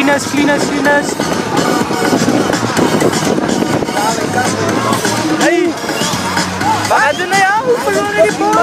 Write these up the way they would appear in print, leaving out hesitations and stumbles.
cleaners. Hey, baka doon na yan. Upalo na rin po.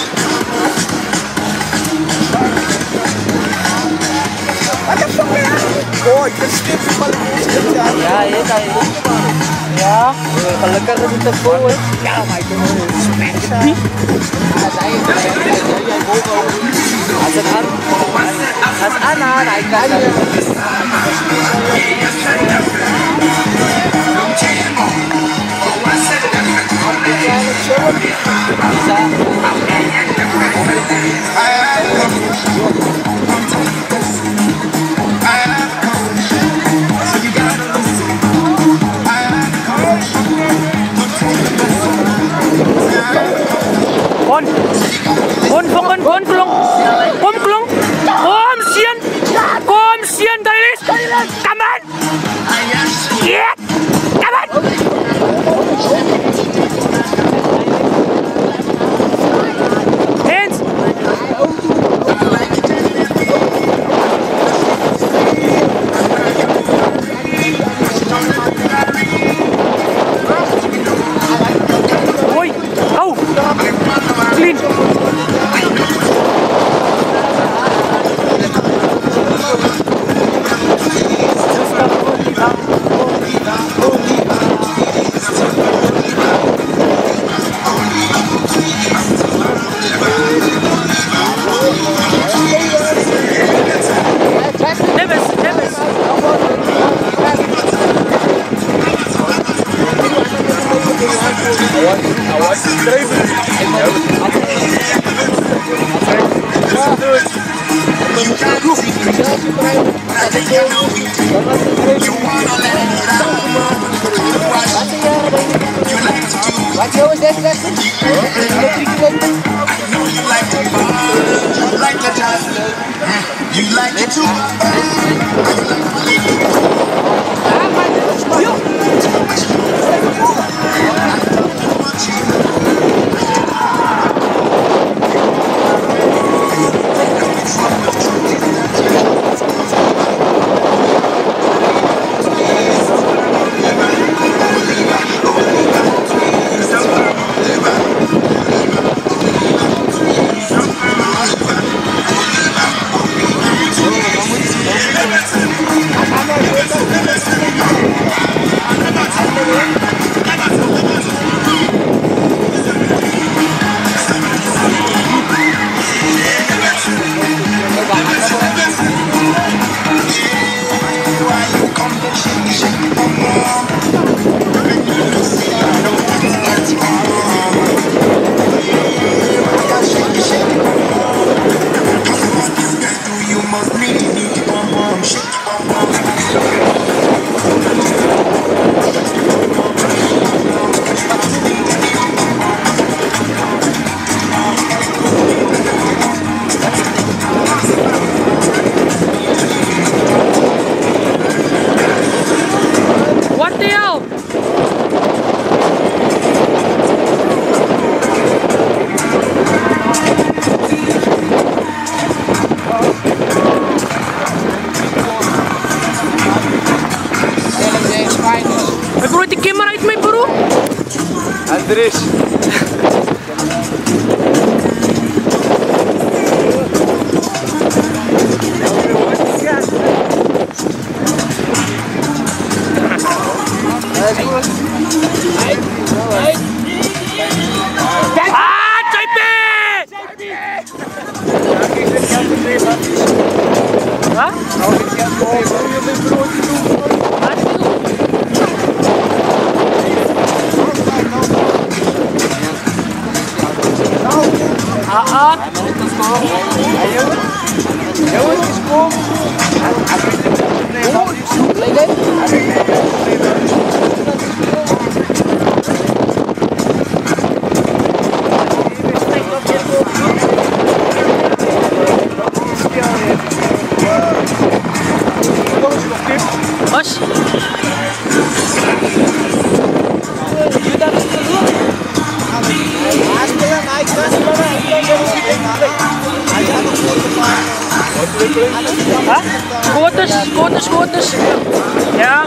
What the fuck man? Oh, just skip the ball. Ja, kalau kan itu full. Ya, my God. Special. As-ana, naik kan. Kom sien, Dailis! Come on! Yeah! Come on! Hands! Oi! Au! Clean! You like it too? Andres. Hah? Scooters. Ja.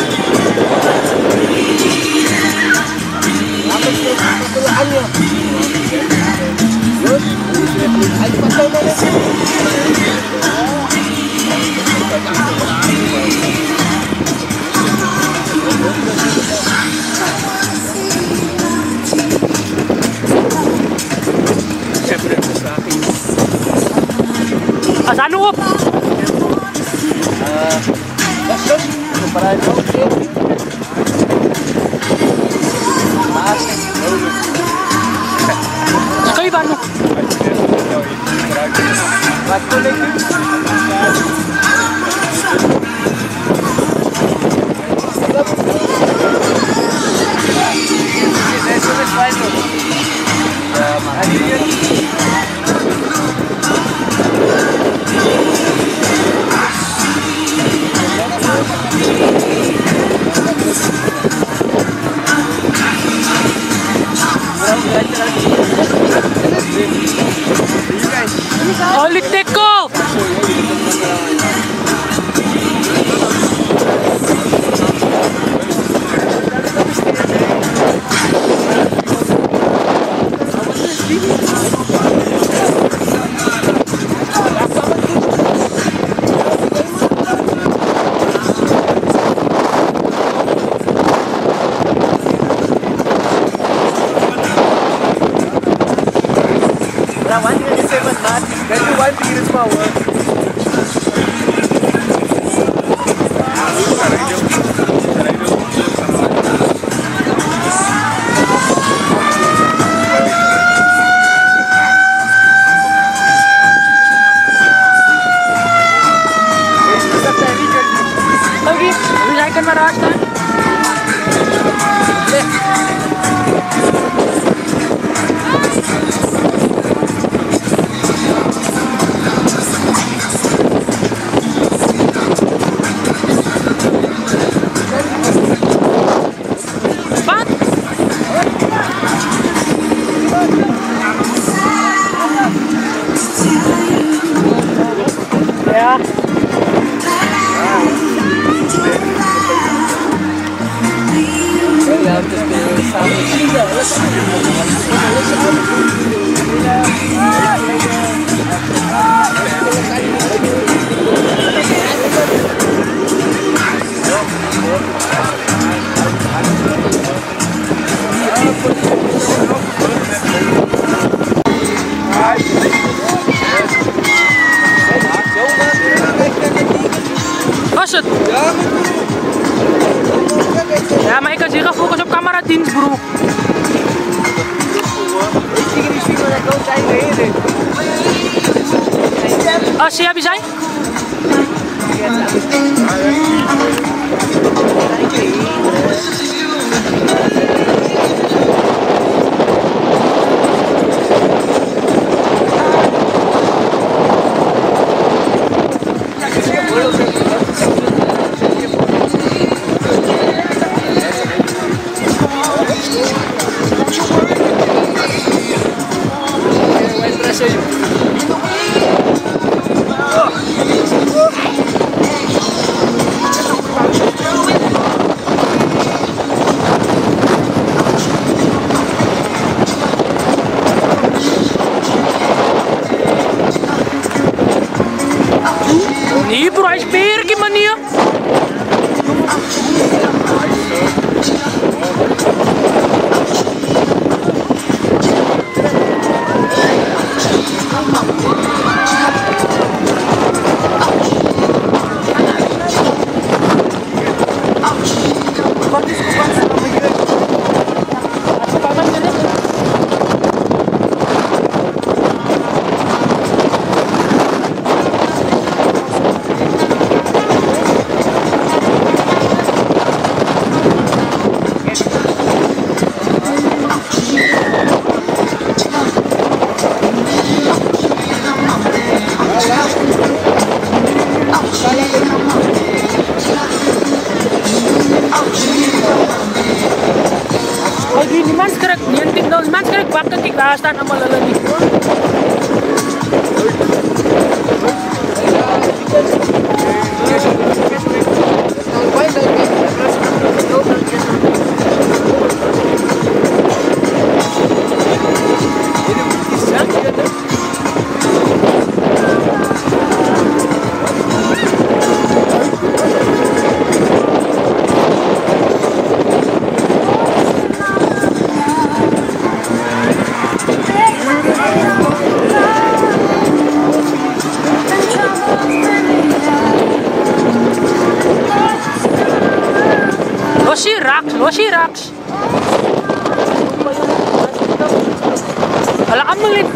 Ano op? Kayo ba ano? Ulit ko! Ja, maar ik kan zich focus op cameradienst, bro. Oh, siya Bisay? Nee bro, hij is pergi mania. Staan allemaal lullen niet. Losie raks. Ala kamu lihat.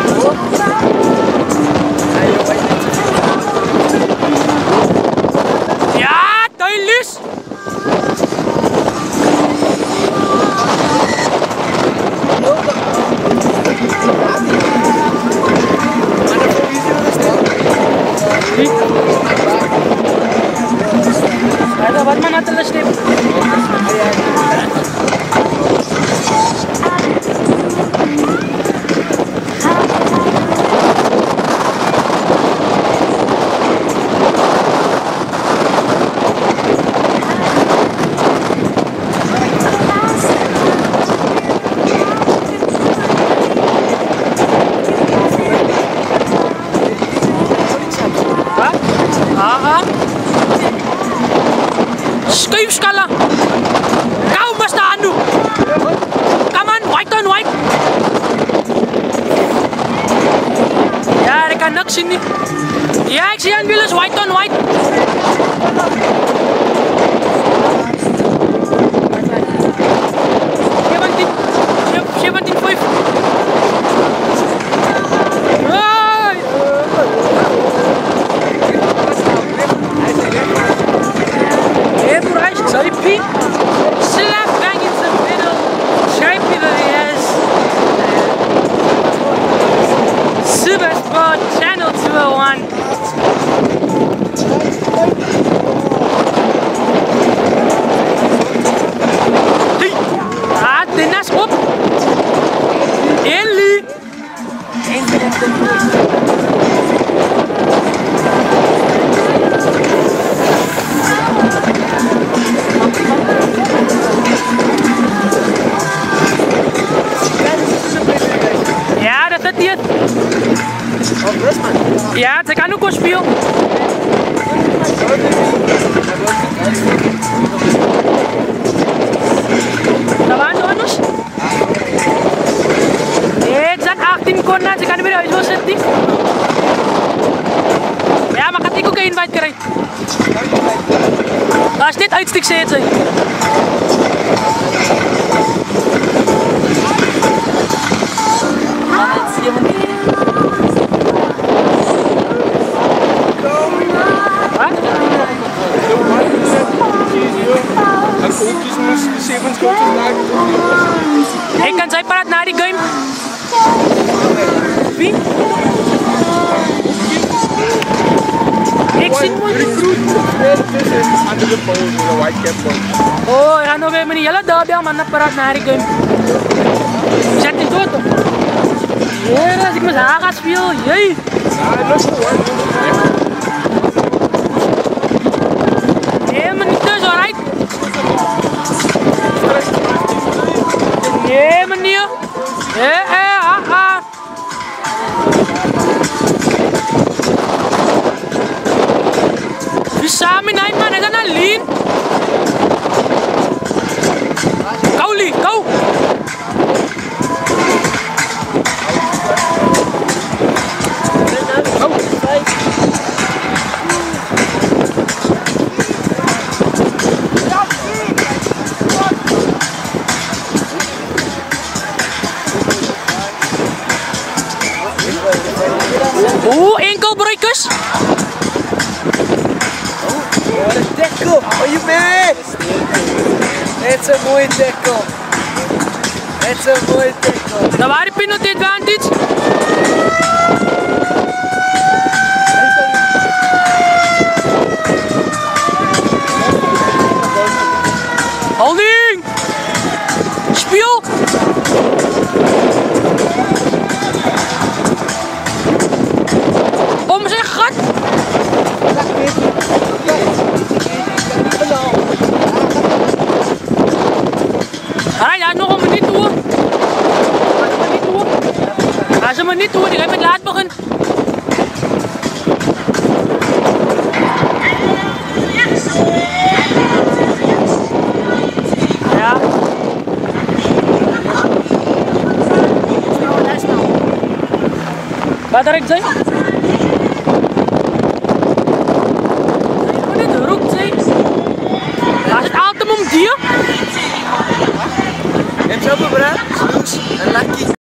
Ya, toilis. Ada wat mana teles nih? Skip skala. Kau basta anu. Come on, white on white. Ya, rekan nak sini. Ya, ik zie aan Willis white on white. Slap bang in the middle. Shape the yes. Super Sport Channel 201. Hey, dinas op. Ellie. Ja, dat is het. Ja, ze kan ook wel spelen. Dat waren ze anders? Nee, het zijn 18 corners, ze kan niet meer uit, zo zit die. Ja, maar gaat ik ook een invite krijgen. Dat is niet uitstik zitten. Ik kan zij paraat na die game. Wie? Ik zie oh, ik ga nog even niet hele Durbell man paraat na die game. Zet die dood op. Ja, als ik met haar ga spelen, jee. Nee, maar niet dus, alright? Nee, meneer. Wie samen in man, is dat een lien? Go, Lee, go! Oeh, enkelbreukers. What a tackle! Are you mad? That's a mooie tackle. That's a mooie tackle. Nou, waar die penalty advantage? Holding! Speel! Om zijn gat! niet doen, ik ga met laat beginnen. Ja. Wat er ik zei? Dit roept zei. Als het altijd om die. En zo, bro. En lucky.